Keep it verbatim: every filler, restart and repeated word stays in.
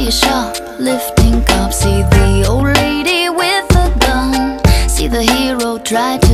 see a shoplifting cop, see the old lady with a gun, see the hero try